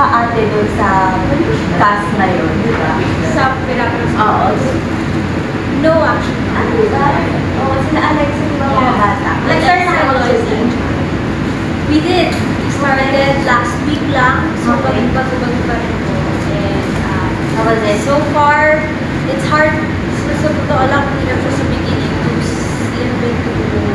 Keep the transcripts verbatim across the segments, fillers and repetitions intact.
ate doon sa cast na yun, di ba? Sa Miraculous? Oo. No, actually. Ano ba? Oo, sila Alex yung mga Yeah. bata. Like, Nag-start na kayo Alex mag-shooting? We did. We started last week lang. So, Okay. bago-bago pa rin po. And, uh, How was it? so far, it's hard. So, sa totoo lang, hirap siya sa beginning to slip into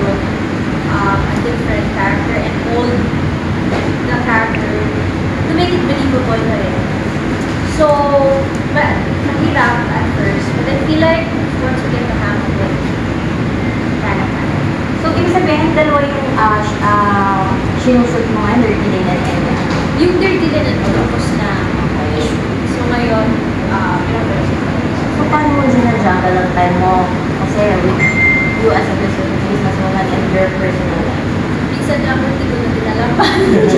um, a different character and hold the character to make it believable na rin. So, but, mahirap at first. But I feel like once we get the hang of it, kaya kaya. So, ibig sabihin, dalawa yung uh, sh- uh, sinusot mo nga, Dirty Linen and uh, Yung Dirty Linen po, tapos na issue. So ngayon, uh, Miraculous. so, paano mo sinadjuggle ang time mo? Kasi with you as a business woman and your personal life. Minsan nga po hindi ko na dinalaman.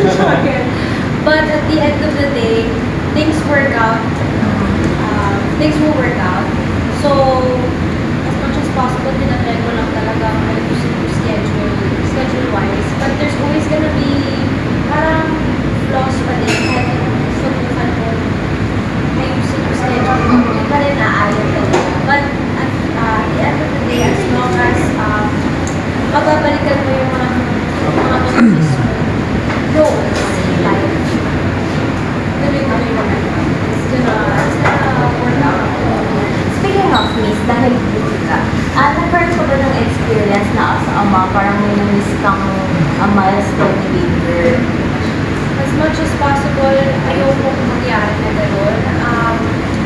But at the end of the day, things work out. Uh, things will work out. So, as much as possible, tinatry ko lang talaga ayusin yung schedule, schedule-wise. But there's always gonna be parang flaws pa din. Kahit subukan ko ayusin yung schedule, hindi pa rin naayos talaga. But at uh, the end of the day, as long as um, mababalikan mo yung mga mga memories mo, no, it's life. Tuloy-tuloy naman. It's gonna, it's gonna work out. Speaking of Miss, dahil beauty ka, ah, nagkaroon ka ba ng experience na as ama, parang may na-miss kang a milestone behavior? As much as possible, ayoko kung mangyari na gano'n. Um,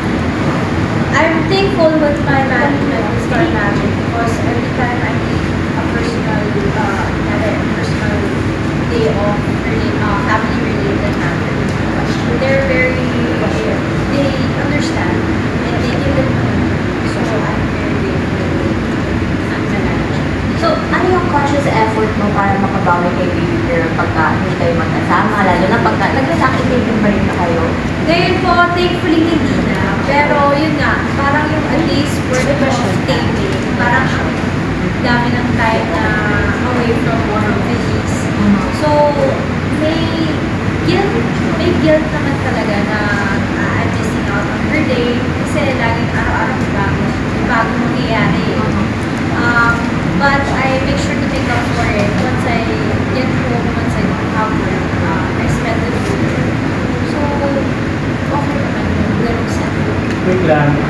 I'm thankful with my management with Star Magic because every time I need a personal, uh, a personal day off, really, uh, family-related matters, they're very, they understand and they give it to me. So I'm very grateful at my management. So, ano yung conscious effort mo para makabawi kay baby girl pagka hindi kayo magkasama, lalo na pagka nagkasakit-taping pa rin na kayo? Ngayon po, thankfully hindi na. Pero yun nga, parang yung at least word of taping, parang dami ng time na away from one of these. So, may guilt, may guilt naman talaga na uh, I'm missing out on her day kasi laging araw-araw bago, bago mangyayari. Um, but I make sure to make up for it once I get home, once I have work, uh, I spend it with her. So, okay naman yung ganun sa Wait lang,